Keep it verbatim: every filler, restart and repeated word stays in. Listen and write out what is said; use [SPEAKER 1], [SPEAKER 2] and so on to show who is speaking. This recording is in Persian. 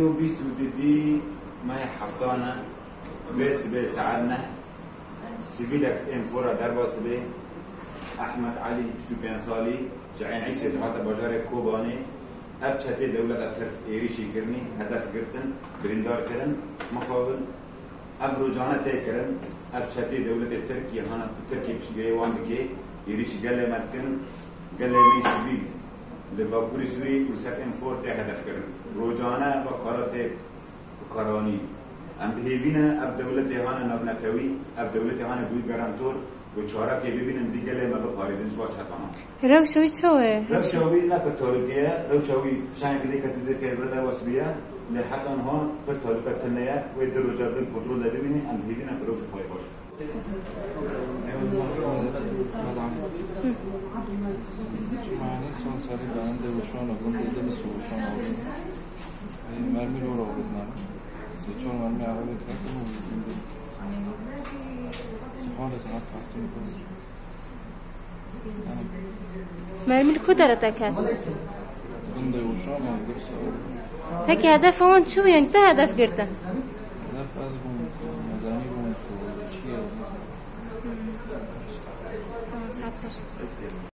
[SPEAKER 1] سيو بيستو دي ما حفتانا بس بس عنا سيفيلك ام فورا درباست به احمد علي ستوبيان صالي جعين عيسى دهات بجار كوباني اف چته دولت اتر ایریشی کرنی هدف گرتن بریندار کرن مقابل اف روجانه تی کرن اف چته دولت ترکیه هانا ترکیه پیشگیری وان بکی ایریشی گله مدکن گله می سیویل لباپوری سوری ولسات ام فور تی هدف کرن روجانه و کارات کارانی ام بهیوینه اف دولت هانا نبنتوی اف دولت هانا بوی گرانتور وچارا که ببینن دیگه ما به پاریزنج باش چطانا.
[SPEAKER 2] روشوی چوه؟
[SPEAKER 1] روشوی نه پرتالوگیه، روشوی شاین بیده کتیزه که برده واسبیه، لحظه آنها پرتالوگات تنیه و دروجات دل کنترل ببینی، ام هیوی نه روش پای باش.
[SPEAKER 3] معنی سال سالی برنده وشان و گنده دل سوشان آورد. مرمی رو را آورد نه. سه چهار مرمی عربی کردم و گنده. سبحان ساعت خفته میکنه.
[SPEAKER 2] مرمی کو داره تکه؟
[SPEAKER 3] گنده وشان آورد سوار.
[SPEAKER 2] هکی هدف اون چوه ینگ تا هدف گرده؟
[SPEAKER 3] هدف از بون مدنی بون که چیه؟
[SPEAKER 2] آه ساعت خوش.